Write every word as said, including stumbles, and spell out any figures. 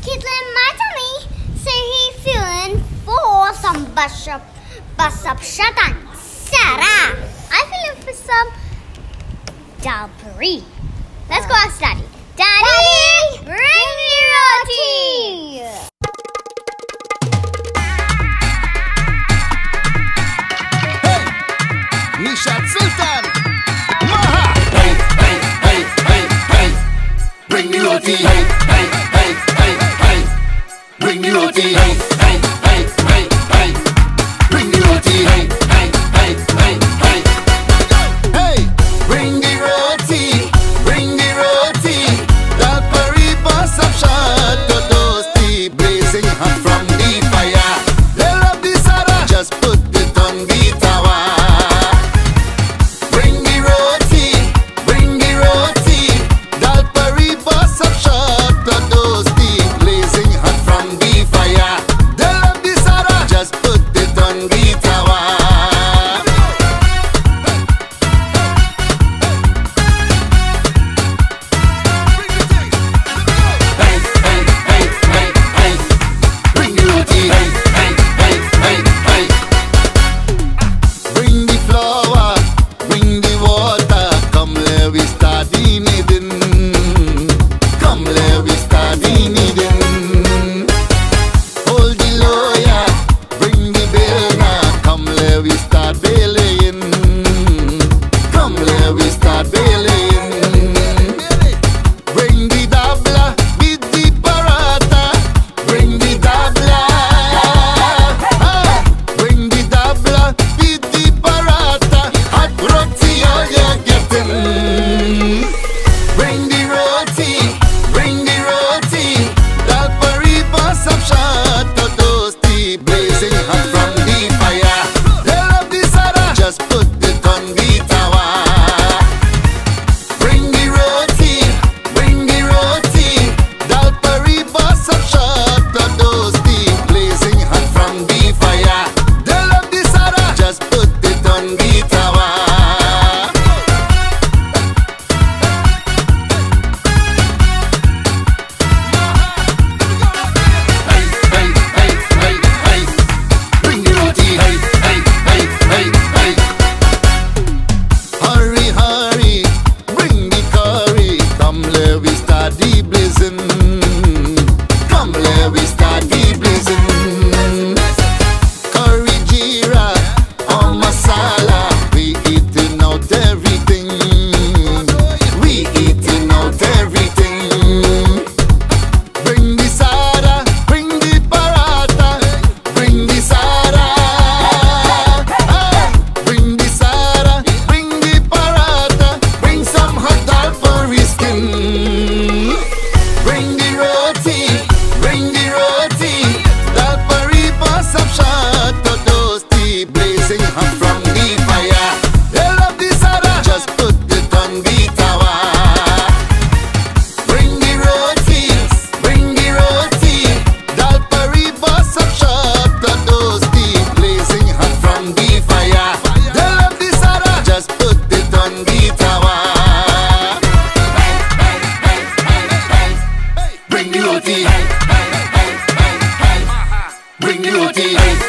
tickling my tummy. Say he feeling for some bus up, bus up shatan. Sarah, I'm feeling for some dal puri. Let's go ask Daddy. Daddy, Daddy bring me roti. Hey, Neeshad Sultan, Maha. Hey, hey, hey, hey, hey, bring me roti. Hey, hey, hey, hey, hey, bring me roti. Hey, hey, hey, hey, hey, bring me roti. Hey, hey, hey, hey, hey, hey, bring the roti, bring the roti. That puri bus up shot to toasty, blazing hot from the fire. They love the Sada, just put it on the tower. Bring the roti, bring the roti. That puri bus up shot to toasty, blazing hot from the fire. They love the Sada, just put it on the tower. Hey, hey, hey, hey, hey, bring the roti. Hey, hey, hey, hey, hey, bring the flour, bring the water. Come let we start the kneading. Come let we start the kneading. Hold the lawyer, bring the bill now. Come let we start bailing. Come let we start bailing. Bring the dabla with the paratha. Bring the dabla. Ah, bring the dabla with the paratha. Hot roti all you're getting. Bring the roti, bring the roti. That puri bus up shot to toasty, blazing hot from the fire. They love the Sada, just put it on the tower. Bring the roti, bring the roti. That puri bus up shot to toasty, blazing hot from the fire. They love the Sada, just put it on the tower. Hey, hey, hey, hey, hey, bring the roti. Hey, hey, hey, hey, hey. Hurry, hurry, bring the curry. Come let we start the blazing. Come let we start the blazing. Curry jeera or masala, we eating out everything. We eating out everything. Bring the Sada, bring the paratha. Bring the Sada, ah, bring the Sada, bring the paratha. Bring some hot dal puri skin. Bring the roti, bring the roti. Dal puri bus up shot to toasty, blazing hot from the fire. They love the Sada, just put it on the tower. Bring the roti, bring the roti. Dal puri bus up shot to toasty, blazing hot from the fire. They love the Sada, just put it on the tower. Hey, hey, hey, hey, hey, bring the roti. Hey, hey, hey, hey, hey, bring the roti. Hey,